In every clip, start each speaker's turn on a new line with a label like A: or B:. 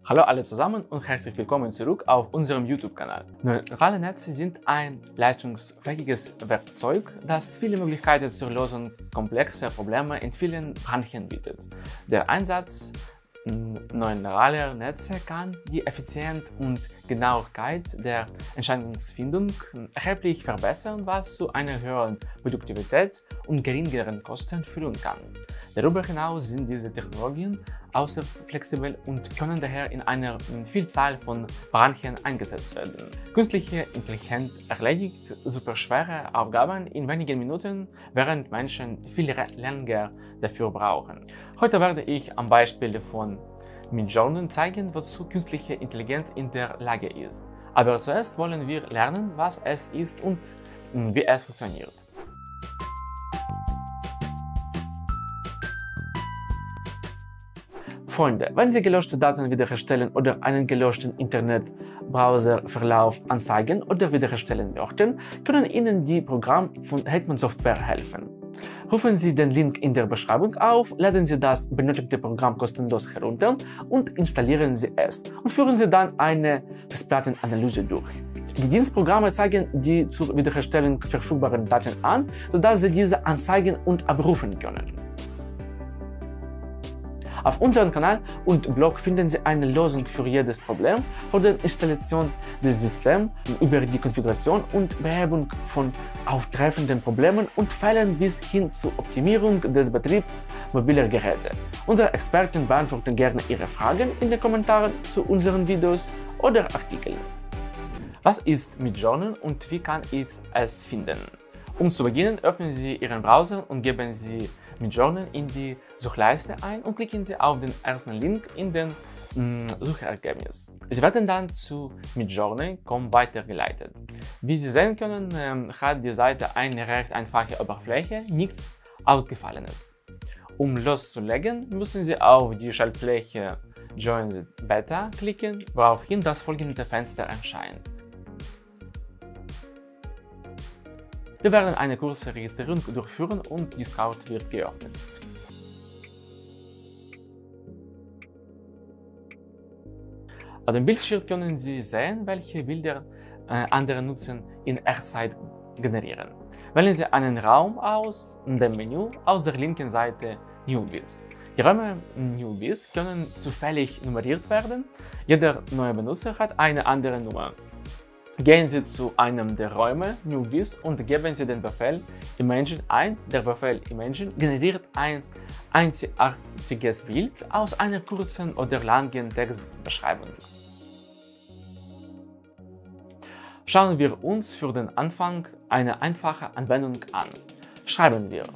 A: Hallo alle zusammen und herzlich willkommen zurück auf unserem YouTube-Kanal. Neurale Netze sind ein leistungsfähiges Werkzeug, das viele Möglichkeiten zur Lösung komplexer Probleme in vielen Bereichen bietet. Der Einsatz neuronaler Netze kann die Effizienz und Genauigkeit der Entscheidungsfindung erheblich verbessern, was zu einer höheren Produktivität und geringeren Kosten führen kann. Darüber hinaus sind diese Technologien äußerst flexibel und können daher in einer Vielzahl von Bereichen eingesetzt werden. Künstliche Intelligenz erledigt superschwere Aufgaben in wenigen Minuten, während Menschen viel länger dafür brauchen. Heute werde ich am Beispiel von Midjourney zeigen, wozu künstliche Intelligenz in der Lage ist. Aber zuerst wollen wir lernen, was es ist und wie es funktioniert. Freunde, wenn Sie gelöschte Daten wiederherstellen oder einen gelöschten Internetbrowserverlauf anzeigen oder wiederherstellen möchten, können Ihnen die Programme von Hetman Software helfen. Rufen Sie den Link in der Beschreibung auf, laden Sie das benötigte Programm kostenlos herunter und installieren Sie es und führen Sie dann eine Festplattenanalyse durch. Die Dienstprogramme zeigen die zur Wiederherstellung verfügbaren Daten an, sodass Sie diese anzeigen und abrufen können. Auf unserem Kanal und Blog finden Sie eine Lösung für jedes Problem, von der Installation des Systems über die Konfiguration und Behebung von auftreffenden Problemen und Fällen bis hin zur Optimierung des Betriebs mobiler Geräte. Unsere Experten beantworten gerne Ihre Fragen in den Kommentaren zu unseren Videos oder Artikeln. Was ist Midjourney und wie kann ich es finden? Um zu beginnen, öffnen Sie Ihren Browser und geben Sie Midjourney in die Suchleiste ein und klicken Sie auf den ersten Link in den Suchergebnis. Sie werden dann zu Midjourney.com weitergeleitet. Wie Sie sehen können, hat die Seite eine recht einfache Oberfläche, nichts Ausgefallenes. Um loszulegen, müssen Sie auf die Schaltfläche Join the Beta klicken, woraufhin das folgende Fenster erscheint. Wir werden eine kurze Registrierung durchführen und die Scout wird geöffnet. Auf dem Bildschirm können Sie sehen, welche Bilder andere Nutzer in Echtzeit generieren. Wählen Sie einen Raum aus dem Menü aus der linken Seite Newbies. Die Räume Newbies können zufällig nummeriert werden. Jeder neue Benutzer hat eine andere Nummer. Gehen Sie zu einem der Räume Newbies und geben Sie den Befehl Imagine ein. Der Befehl Imagine generiert ein einzigartiges Bild aus einer kurzen oder langen Textbeschreibung. Schauen wir uns für den Anfang eine einfache Anwendung an. Schreiben wir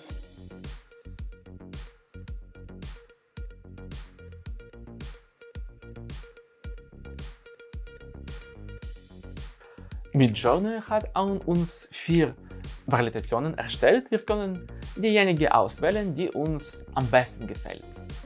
A: Midjourney hat uns 4 Variationen erstellt. Wir können diejenige auswählen, die uns am besten gefällt.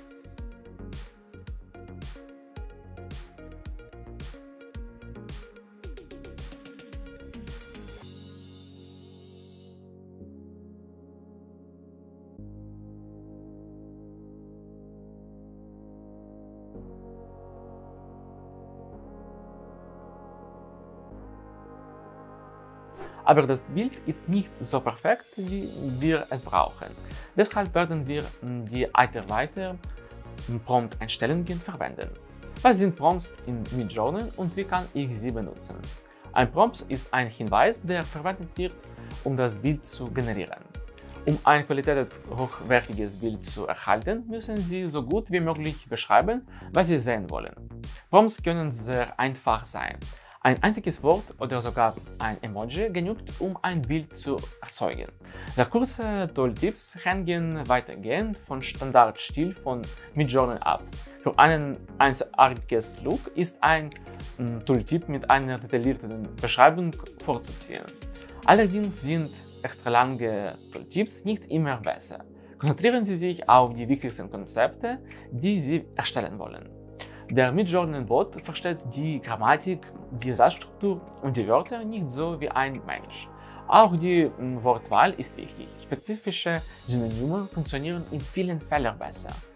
A: Aber das Bild ist nicht so perfekt, wie wir es brauchen. Deshalb werden wir die weiter Prompt-Einstellungen verwenden. Was sind Prompts in Midjourney und wie kann ich sie benutzen? Ein Prompt ist ein Hinweis, der verwendet wird, um das Bild zu generieren. Um ein qualitativ hochwertiges Bild zu erhalten, müssen Sie so gut wie möglich beschreiben, was Sie sehen wollen. Prompts können sehr einfach sein. Ein einziges Wort oder sogar ein Emoji genügt, um ein Bild zu erzeugen. Sehr kurze Tooltips hängen weitergehend vom Standardstil von Midjourney ab. Für ein einzigartiges Look ist ein Tooltip mit einer detaillierten Beschreibung vorzuziehen. Allerdings sind extra lange Tooltips nicht immer besser. Konzentrieren Sie sich auf die wichtigsten Konzepte, die Sie erstellen wollen. Der Midjourney-Bot versteht die Grammatik, die Satzstruktur und die Wörter nicht so wie ein Mensch. Auch die Wortwahl ist wichtig. Spezifische Synonyme funktionieren in vielen Fällen besser.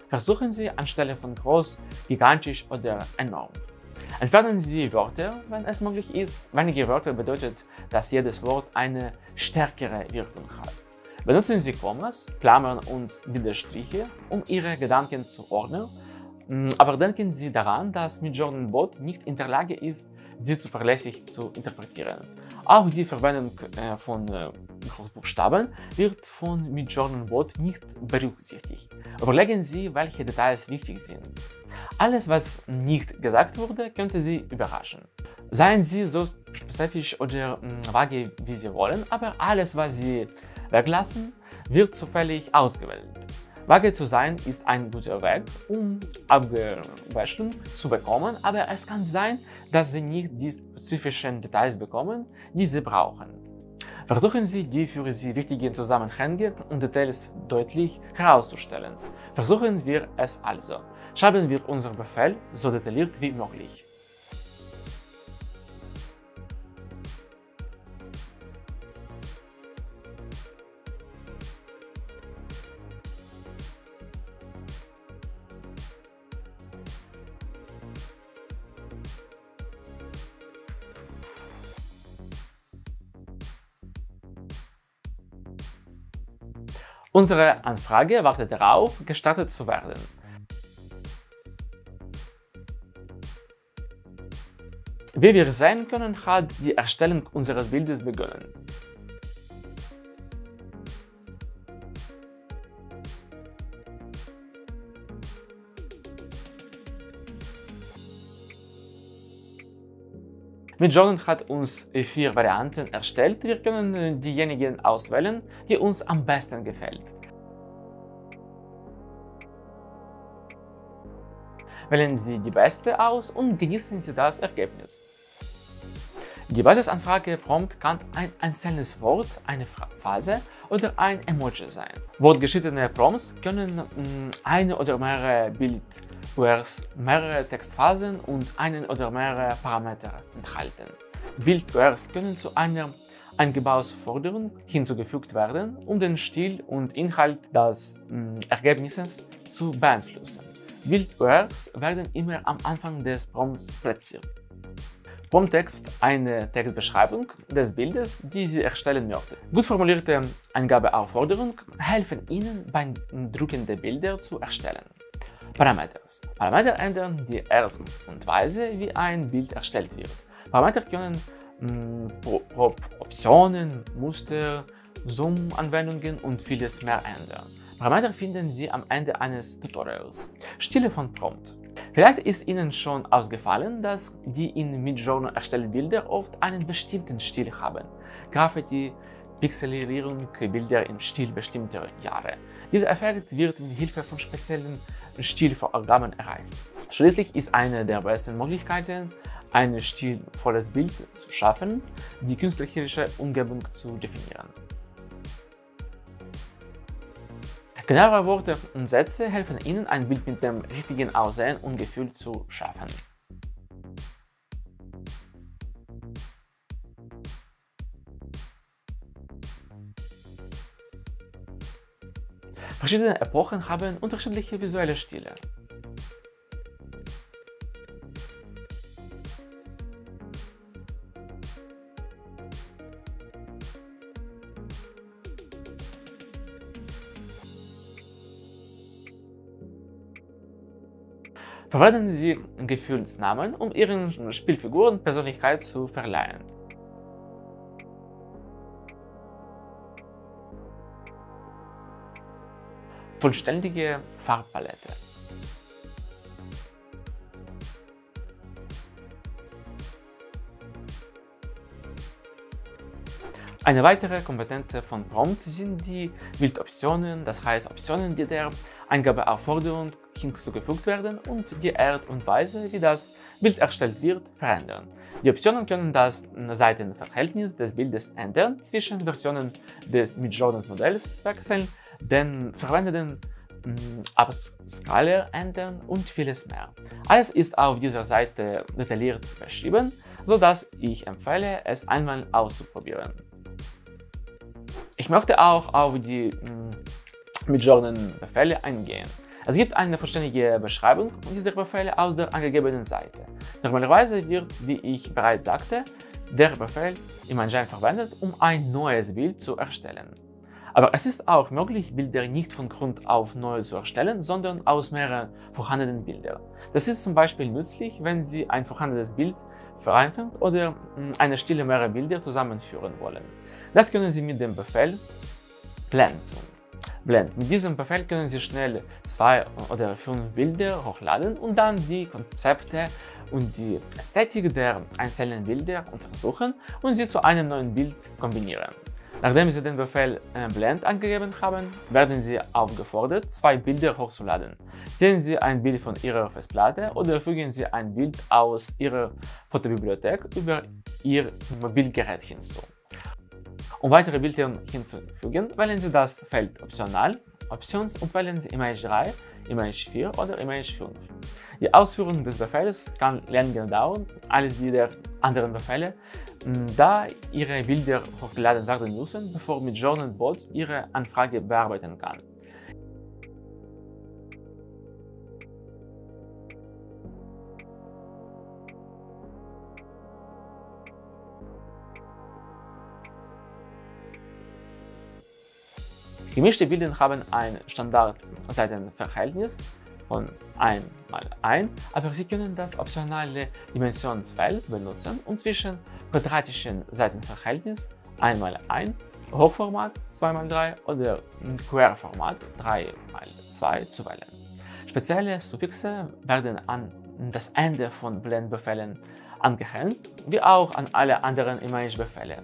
A: Versuchen Sie anstelle von groß, gigantisch oder enorm. Entfernen Sie Wörter, wenn es möglich ist. Wenige Wörter bedeutet, dass jedes Wort eine stärkere Wirkung hat. Benutzen Sie Kommas, Klammern und Bindestriche, um Ihre Gedanken zu ordnen. Aber denken Sie daran, dass Midjourney-Bot nicht in der Lage ist, sie zuverlässig zu interpretieren. Auch die Verwendung von Großbuchstaben wird von Midjourney-Bot nicht berücksichtigt. Überlegen Sie, welche Details wichtig sind. Alles, was nicht gesagt wurde, könnte Sie überraschen. Seien Sie so spezifisch oder vage, wie Sie wollen, aber alles, was Sie weglassen, wird zufällig ausgewählt. Vage zu sein ist ein guter Weg, um Abwechslung zu bekommen, aber es kann sein, dass Sie nicht die spezifischen Details bekommen, die Sie brauchen. Versuchen Sie, die für Sie wichtigen Zusammenhänge und Details deutlich herauszustellen. Versuchen wir es also. Schreiben wir unseren Befehl so detailliert wie möglich. Unsere Anfrage wartet darauf, gestartet zu werden. Wie wir sehen können, hat die Erstellung unseres Bildes begonnen. Midjourney hat uns 4 Varianten erstellt. Wir können diejenigen auswählen, die uns am besten gefällt. Wählen Sie die beste aus und genießen Sie das Ergebnis. Die Basisanfrage-Prompt kann ein einzelnes Wort, eine Phrase oder ein Emoji sein. Wortgeschiedene Prompts können eine oder mehrere Bild-URLs, mehrere Textphasen und einen oder mehrere Parameter enthalten. Bild-URLs können zu einer Eingebausforderung hinzugefügt werden, um den Stil und Inhalt des Ergebnisses zu beeinflussen. Bild-URLs werden immer am Anfang des Prompts platziert. Prompttext eine Textbeschreibung des Bildes, die Sie erstellen möchten. Gut formulierte Eingabeaufforderungen helfen Ihnen beim Drucken der Bilder zu erstellen. Parameters. Parameter ändern die Art und Weise, wie ein Bild erstellt wird. Parameter können Optionen, Muster, Zoom-Anwendungen und vieles mehr ändern. Parameter finden Sie am Ende eines Tutorials. Stile von Prompt. Vielleicht ist Ihnen schon aufgefallen, dass die in Midjourney erstellten Bilder oft einen bestimmten Stil haben. Graffiti, Pixelierung, Bilder im Stil bestimmter Jahre. Dieser Effekt wird mit Hilfe von speziellen Stilvorgaben erreicht. Schließlich ist eine der besten Möglichkeiten, ein stilvolles Bild zu schaffen, die künstlerische Umgebung zu definieren. Genauere Worte und Sätze helfen Ihnen, ein Bild mit dem richtigen Aussehen und Gefühl zu schaffen. Verschiedene Epochen haben unterschiedliche visuelle Stile. Verwenden Sie Gefühlsnamen, um Ihren Spielfiguren Persönlichkeit zu verleihen. Vollständige Farbpalette. Eine weitere Komponente von Prompt sind die Bildoptionen, das heißt Optionen, die der Eingabeaufforderung hinzugefügt werden und die Art und Weise, wie das Bild erstellt wird, verändern. Die Optionen können das Seitenverhältnis des Bildes ändern, zwischen Versionen des Midjourney-Modells wechseln, den verwendeten Upscaler ändern und vieles mehr. Alles ist auf dieser Seite detailliert beschrieben, sodass ich empfehle, es einmal auszuprobieren. Ich möchte auch auf die Midjourney-Befehle eingehen. Es gibt eine vollständige Beschreibung dieser Befehle aus der angegebenen Seite. Normalerweise wird, wie ich bereits sagte, der Befehl im Engine verwendet, um ein neues Bild zu erstellen. Aber es ist auch möglich, Bilder nicht von Grund auf neu zu erstellen, sondern aus mehreren vorhandenen Bildern. Das ist zum Beispiel nützlich, wenn Sie ein vorhandenes Bild vereinfachen oder eine Stelle mehrerer Bilder zusammenführen wollen. Das können Sie mit dem Befehl blend tun. Mit diesem Befehl können Sie schnell 2 oder 5 Bilder hochladen und dann die Konzepte und die Ästhetik der einzelnen Bilder untersuchen und sie zu einem neuen Bild kombinieren. Nachdem Sie den Befehl blend angegeben haben, werden Sie aufgefordert, 2 Bilder hochzuladen. Ziehen Sie ein Bild von Ihrer Festplatte oder fügen Sie ein Bild aus Ihrer Fotobibliothek über Ihr Mobilgerät hinzu. Um weitere Bilder hinzufügen, wählen Sie das Feld Optional, Options und wählen Sie Image 3, Image 4 oder Image 5. Die Ausführung des Befehls kann länger dauern als die der anderen Befehle, da Ihre Bilder hochgeladen werden müssen, bevor Midjourney-Bot Ihre Anfrage bearbeiten kann. Gemischte Bilder haben ein Standard-Seitenverhältnis von 1:1, aber Sie können das optionale Dimensionsfeld benutzen, um zwischen quadratischen Seitenverhältnis 1:1, Hochformat 2:3 oder Querformat 3:2 zu wählen. Spezielle Suffixe werden an das Ende von Blendbefehlen angehängt, wie auch an alle anderen Image-Befehle.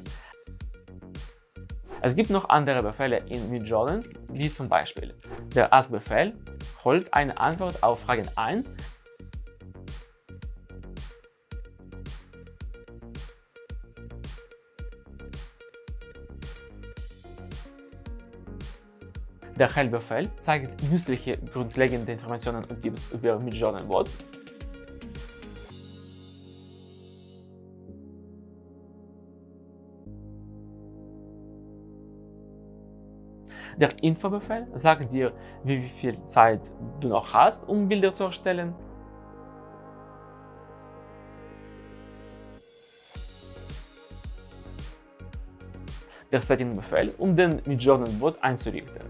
A: Es gibt noch andere Befehle in Midjourney, wie zum Beispiel der Ask-Befehl holt eine Antwort auf Fragen ein, der Help-Befehl zeigt nützliche grundlegende Informationen und Tipps über Midjourney-Bot. Der Info-Befehl sagt dir, wie viel Zeit du noch hast, um Bilder zu erstellen. Der Setting-Befehl, um den Midjourney-Bot einzurichten.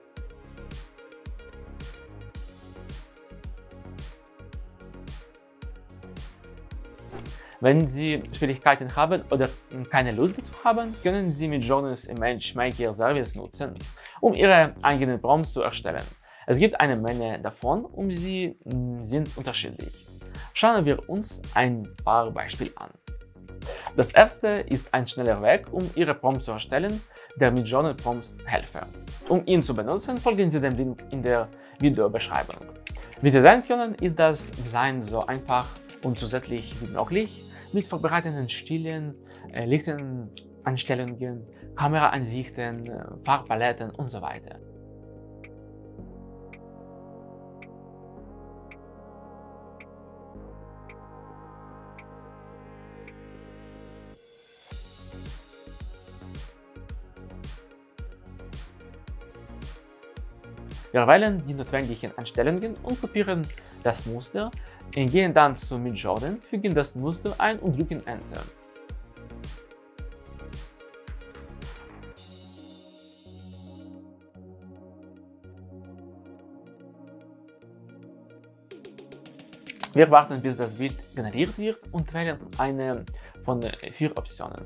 A: Wenn Sie Schwierigkeiten haben oder keine Lust dazu haben, können Sie Midjourneys Image Maker Service nutzen, um Ihre eigenen Prompts zu erstellen. Es gibt eine Menge davon und sie sind unterschiedlich. Schauen wir uns ein paar Beispiele an. Das erste ist ein schneller Weg, um Ihre Prompts zu erstellen, der Midjourney Prompts Helfer. Um ihn zu benutzen, folgen Sie dem Link in der Videobeschreibung. Wie Sie sehen können, ist das Design so einfach und zusätzlich wie möglich, mit vorbereiteten Stilen, Lichtanstellungen, Kameraansichten, Farbpaletten und so weiter. Wir wählen die notwendigen Einstellungen und kopieren das Muster, gehen dann zu Midjourney, fügen das Muster ein und drücken Enter. Wir warten, bis das Bild generiert wird und wählen eine von 4 Optionen.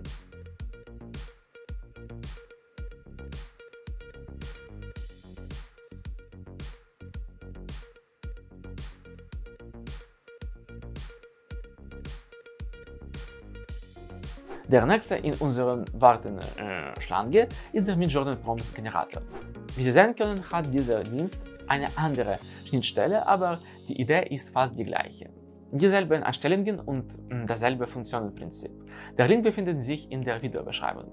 A: Der nächste in unserer Wartenschlange ist der Midjourney Prompts Generator. Wie Sie sehen können, hat dieser Dienst eine andere Schnittstelle, aber die Idee ist fast die gleiche. Dieselben Einstellungen und dasselbe Funktionenprinzip. Der Link befindet sich in der Videobeschreibung.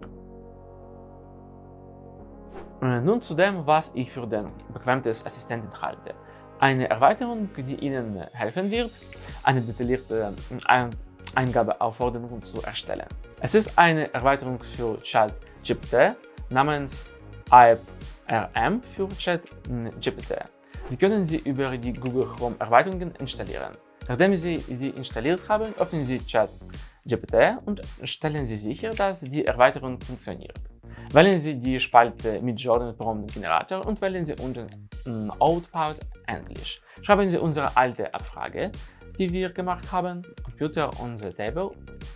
A: Nun zu dem, was ich für den bequemsten Assistenten halte. Eine Erweiterung, die Ihnen helfen wird, eine detaillierte Eingabeaufforderung zu erstellen. Es ist eine Erweiterung für ChatGPT namens IPRM für ChatGPT. Sie können sie über die Google Chrome Erweiterungen installieren. Nachdem Sie sie installiert haben, öffnen Sie ChatGPT und stellen Sie sicher, dass die Erweiterung funktioniert. Wählen Sie die Spalte Midjourney Prompt Generator und wählen Sie unten Output Englisch. Schreiben Sie unsere alte Abfrage, die wir gemacht haben, Computer on the Table.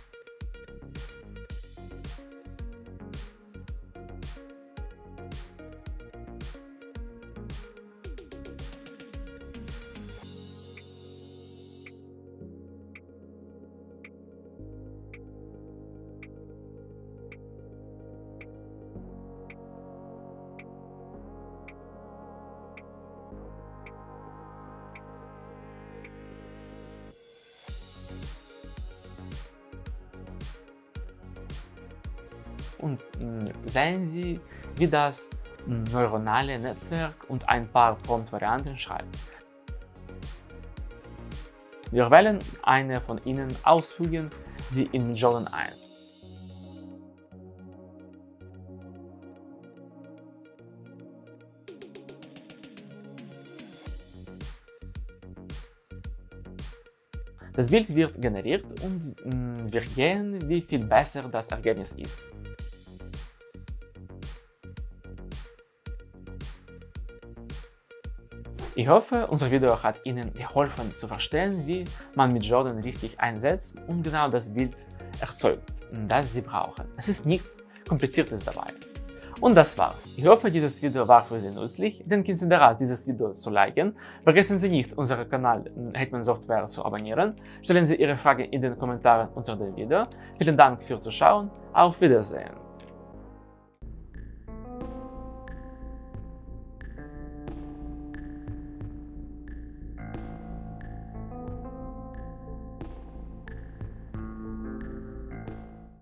A: Und sehen Sie, wie das neuronale Netzwerk und ein paar Prompt-Varianten schreibt. Wir wählen eine von ihnen aus, fügen sie in Midjourney ein. Das Bild wird generiert und wir sehen, wie viel besser das Ergebnis ist. Ich hoffe, unser Video hat Ihnen geholfen zu verstehen, wie man Midjourney richtig einsetzt und genau das Bild erzeugt, das Sie brauchen. Es ist nichts Kompliziertes dabei. Und das war's. Ich hoffe, dieses Video war für Sie nützlich. Denken Sie daran, dieses Video zu liken. Vergessen Sie nicht, unseren Kanal Hetman Software zu abonnieren. Stellen Sie Ihre Frage in den Kommentaren unter dem Video. Vielen Dank fürs Zuschauen. Auf Wiedersehen.